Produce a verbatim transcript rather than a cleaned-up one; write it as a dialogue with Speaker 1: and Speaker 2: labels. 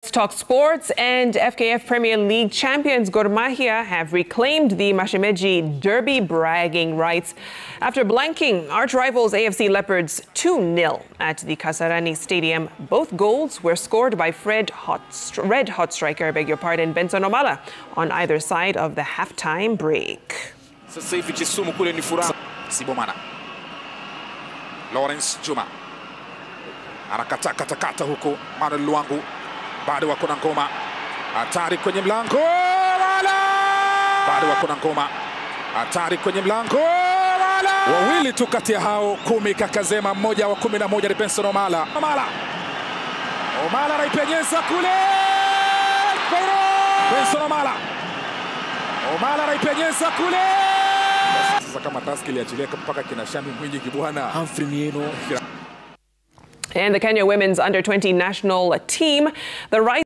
Speaker 1: Let's talk sports, and F K F Premier League champions Gor Mahia have reclaimed the Mashemeji Derby bragging rights after blanking arch rivals A F C Leopards two nil at the Kasarani Stadium. Both goals were scored by Fred Hot, Red Hot striker, beg your pardon, Benson Omalla on either side of the halftime break.
Speaker 2: Sasa hivi Kisumu kule ni furaha. Sibomana. Lawrence Juma. Anakata kata kata huko Manuel Luangu. Bado wako na ngoma. Hatari kwenye mlango. Wala! Bado wako na ngoma. Hatari kwenye mlango. Wala! Wawili tu kati ya hao kumi kakazema, mmoja wa kumi na moja ni Benson Omalla. Omalla. Omalla anaipenyeza kule. Benson Omalla. Omalla anaipenyeza kule. Sasa kama taski iliachilia mpaka kina Shami Mwinyi kibwana Humphrey Mieno.
Speaker 1: And the Kenya women's under twenty national team, the right